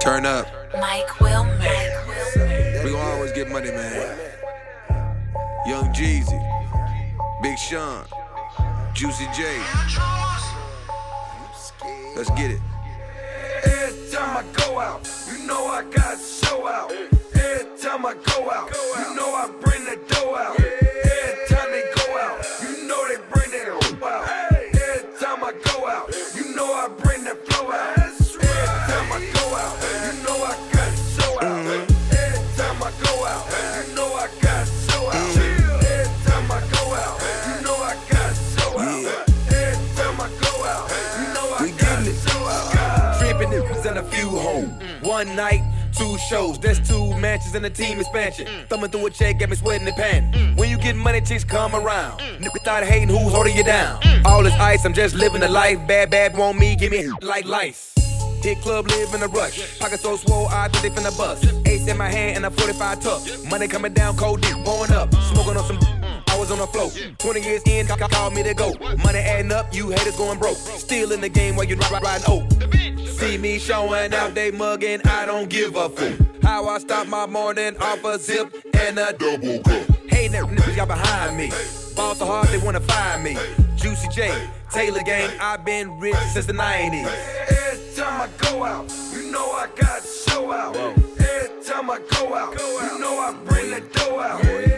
Turn up. Mike Wilmer. We gon' always get money, man. Young Jeezy, Big Sean, Juicy J. Let's get it. Every time I go out, you know I got to show out. Every time I go out, you know I bring the dough out. Every time they go out, you know they bring that dough out. Every time I go out, you know I bring that flow out. Every time I go out, you know I got to show out. Every time I go out, you know I got to show out. Every time I go out, you know I got to show out. Every time I go out, you know I got to show out. Tripping and a few hoes. One night, 2 shows. That's 2 matches and a team expansion. Thumbing through a check, got me sweating and panting. When you get money, chicks come around. Niggas start hating, who's holding you down? All this ice, I'm just living the life. Bad want me, give me like lice. Hit club, live in a rush. Pocket so swole, I think they finna bust. Ace in my hand and a 45 tuck. Money coming down, cold deep, pouring up. Smoking on some I was on the float. 20 years in, call me to go. Money adding up, you haters going broke. Still in the game while you riding oak. See me showing out, they mugging, I don't give a fuck. How I start my morning off a zip and a double cup. Hey, that niggas got behind me. Ball so hard, they wanna find me. Juicy J, Taylor gang, I've been rich since the 90s. Every time I go out, you know I got to show out. Every time I go out, you know I bring the dough out.